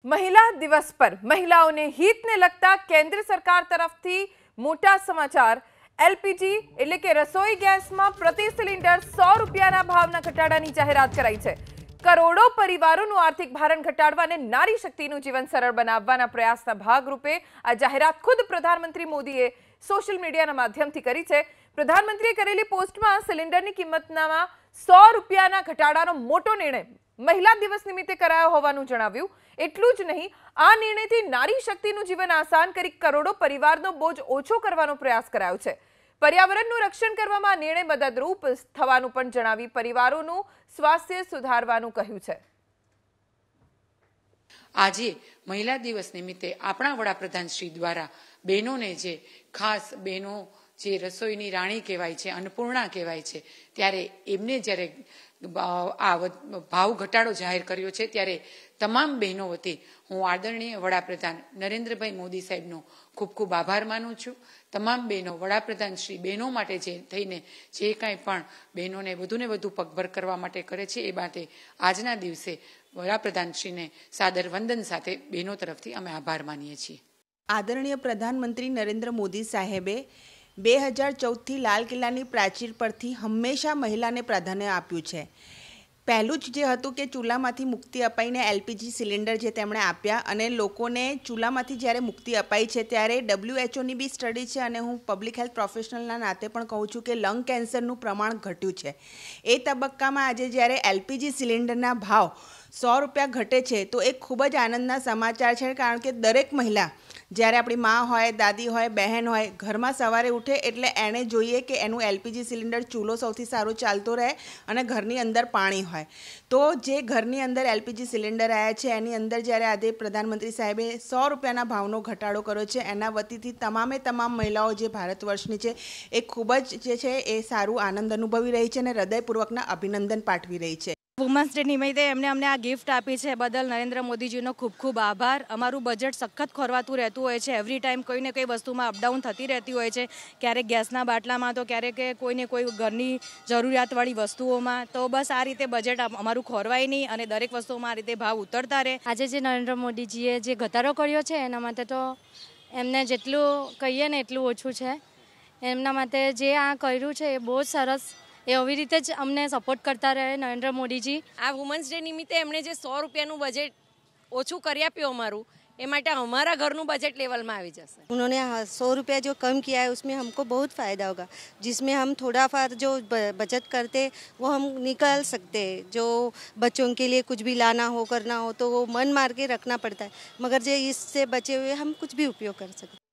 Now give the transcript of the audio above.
महिला दिवस पर महिलाओं ने हित ने लगता केंद्र सरकार तरफथी मोटा समाचार। एलपीजी એટલે કે રસોઈ ગેસમાં પ્રતિ સિલિન્ડર 100 રૂપિયાના ભાવના ઘટાડાની જાહેરાત કરાઈ છે। કરોડો પરિવારોનું આર્થિક ભારણ ઘટાડવા અને નારી શક્તિનું જીવન સરળ બનાવવાના પ્રયાસના ભાગરૂપે આ જાહેરાત ખુદ પ્રધાનમંત્રી મોદીએ સોશિયલ મીડિયાના માધ્યમથી કરી છે। પ્રધાનમંત્રીએ કરેલી પોસ્ટમાં સિલિન્ડરની કિંમતમાં 100 રૂપિયાના ઘટાડાનો મોટો નિર્ણય महिला दिवस निमित्ते करायो होवानुं जणाव्युं। एटलुं ज नहीं, आ निर्णयथी नारी शक्तिनुं जीवन आसान करी करोड़ों परिवारनो बोझ ओछो करवानो प्रयास करायो छे। पर्यावरणनुं रक्षण करवामां आ निर्णय मददरूप थवानुं पण जणावी परिवारोनुं स्वास्थ्य सुधारवानुं कह्युं छे। आज महिला दिवस निमित्ते आपणा वडाप्रधान श्री द्वारा बहनों ने जे खास बहनों जे रसोईनी राणी कहेवाय छे, अन्नपूर्णा कहेवाय छे, त्यारे एमने ज्यारे आ भाव घटाडो जाहिर कर्यो छे त्यारे तमाम बहनों वती हूँ आदरणीय वडाप्रधान नरेन्द्रभाई मोदी साहेबनो खूब खूब आभार मानु छुं। तमाम बहनों वडाप्रधान श्री बहनों माटे जे थईने जे कांई पण बहनोने वधु ने वधु पगभर करवा माटे करे छे ए बाटे आजना दिवसे वडाप्रधान श्रीने सादर वंदन साथे बहनों तरफथी अमे आभार मानीए छीए। आदरणीय प्रधानमंत्री नरेन्द्र मोदी साहेबे 2014 થી લાલ કિલ્લાની પ્રાચીર પરથી હંમેશા મહિલાને પ્રાધાન્ય આપ્યું છે। પહેલું જ જે હતું કે ચૂલામાંથી મુક્તિ અપાઈને એલપીજી સિલિન્ડર જે તેમણે આપ્યા અને લોકોને ચૂલામાંથી જ્યારે મુક્તિ અપાઈ છે ત્યારે WHO ની બી સ્ટડી છે અને હું પબ્લિક હેલ્થ પ્રોફેશનલના નાતે પણ કહું છું કે લંગ કેન્સરનું પ્રમાણ ઘટ્યું છે। એ તબક્કામાં આજે જ્યારે એલપીજી સિલિન્ડરના ભાવ 100 રૂપિયા ઘટે છે તો એ ખૂબ જ આનંદના સમાચાર છે, કારણ કે દરેક મહિલા જ્યારે આપણી માં હોય, દાદી હોય, બહેન હોય, ઘરમાં સવારે ઉઠે એટલે એણે જોઈએ કે એનું એલપીજી સિલિન્ડર ચૂલો સૌથી સારો ચાલતો રહે અને ઘરની અંદર પાણી હોય। તો જે ઘરની અંદર એલપીજી સિલિન્ડર આવ્યા છે એની અંદર જ્યારે આજે પ્રધાનમંત્રી સાહેબે 100 રૂપિયાના ભાવનો ઘટાડો કર્યો છે એના વતીથી તમામ મહિલાઓ જે ભારત વર્ષની છે એ ખૂબ જ જે છે એ સારું આનંદ અનુભવી રહી છે અને હૃદયપૂર્વકના અભિનંદન પાઠવી રહી છે। વુમન્સ ડે નિમિત્તે એમને અમને આ ગિફ્ટ આપી છે બદલ નરેન્દ્ર મોદીજીનો ખૂબ ખૂબ આભાર। અમારું બજેટ સખત ખોરવાતું રહેતું હોય છે, એવરી ટાઈમ કોઈ ને કોઈ વસ્તુમાં અપડાઉન થતી રહેતી હોય છે, ક્યારેક ગેસના બાટલામાં તો ક્યારેક કોઈને કોઈ ઘરની જરૂરિયાતવાળી વસ્તુઓમાં। તો બસ આ રીતે બજેટ અમારું ખોરવાય નહીં અને દરેક વસ્તુઓમાં આ રીતે ભાવ ઉતરતા રહે। આજે જે નરેન્દ્ર મોદીજીએ જે ઘટાડો કર્યો છે એના માટે તો એમને જેટલું કહીએ ને એટલું ઓછું છે। એમના માટે જે આ કર્યું છે એ બહુ જ સરસ, એ આવી રીતે જ અમને સપોર્ટ કરતા રહે નરેન્દ્ર મોદીજી। આ વુમન્સ ડે નિમિત્તે એમણે જે 100 રૂપિયાનું બજેટ ઓછું કરી આપ્યું અમારું, એ માટે અમારા ઘરનું બજેટ લેવલમાં આવી જશે। उन्होंने 100 रुपया जो कम किया है उसमें हमको बहुत फ़ायदा होगा, जिसमें हम थोड़ा फार जो बचत करते वो हम निकाल सकते हैं। जो बच्चों के लिए कुछ भी लाना हो करना हो तो वो मन मार के रखना पड़ता है, मगर जो इससे बचे हुए हम कुछ भी उपयोग कर सकते हैं।